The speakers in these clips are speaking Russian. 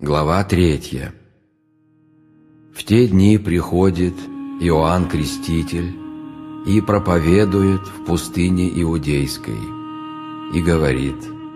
Глава 3. В те дни приходит Иоанн Креститель и проповедует в пустыне Иудейской и говорит: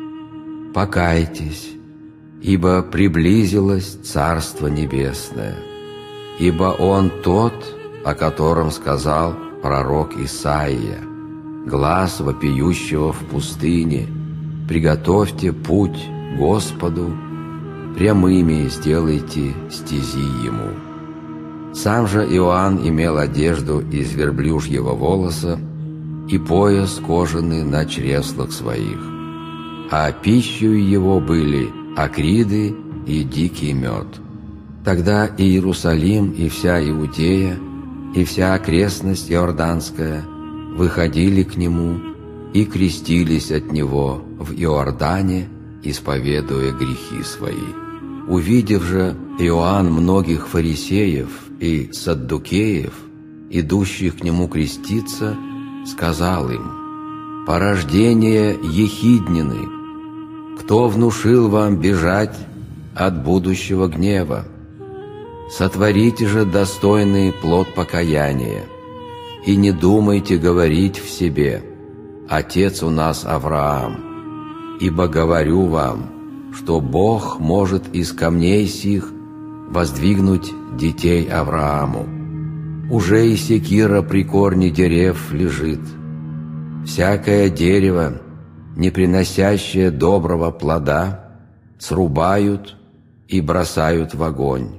«Покайтесь, ибо приблизилось Царство Небесное, ибо Он тот, о котором сказал пророк Исаия, глас вопиющего в пустыне: приготовьте путь Господу, прямыми сделайте стези Ему». Сам же Иоанн имел одежду из верблюжьего волоса и пояс кожаный на чреслах своих, а пищей его были акриды и дикий мед. Тогда и Иерусалим, и вся Иудея, и вся окрестность Иорданская выходили к Нему и крестились от Него в Иордане, исповедуя грехи свои. Увидев же Иоанн многих фарисеев и саддукеев, идущих к Нему креститься, сказал им: «Порождение ехиднины, кто внушил вам бежать от будущего гнева? Сотворите же достойный плод покаяния, и не думайте говорить в себе: Отец у нас Авраам, ибо говорю вам, что Бог может из камней сих воздвигнуть детей Аврааму. Уже и секира при корне дерев лежит. Всякое дерево, не приносящее доброго плода, срубают и бросают в огонь.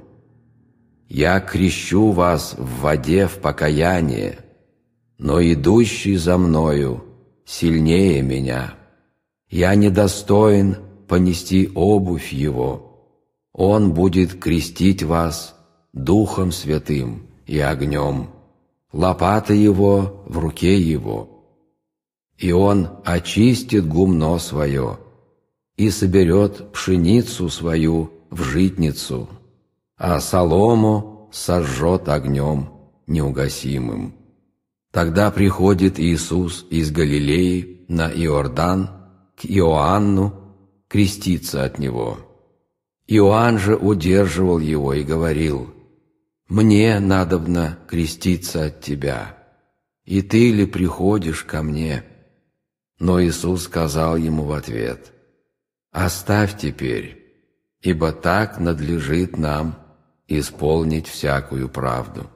Я крещу вас в воде в покаяние, но идущий за мною сильнее меня. Я недостоин понести обувь Его. Он будет крестить вас Духом Святым и огнем, лопата Его в руке Его. И Он очистит гумно свое и соберет пшеницу свою в житницу, а солому сожжет огнем неугасимым. Тогда приходит Иисус из Галилеи на Иордан к Иоанну креститься от Него. Иоанн же удерживал Его и говорил: «Мне надобно креститься от Тебя, и Ты ли приходишь ко мне?» Но Иисус сказал ему в ответ: «Оставь теперь, ибо так надлежит нам исполнить всякую правду».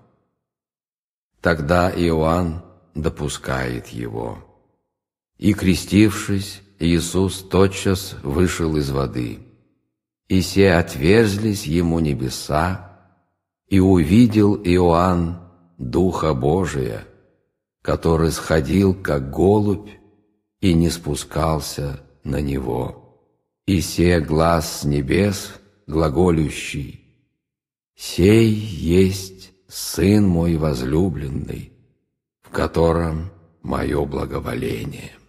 Тогда Иоанн допускает его. И, крестившись, Иисус тотчас вышел из воды, и се отверзлись ему небеса, и увидел Иоанн Духа Божия, который сходил, как голубь, и не спускался на него. И се глас с небес, глаголющий: «Сей есть Сын мой возлюбленный, в котором мое благоволение».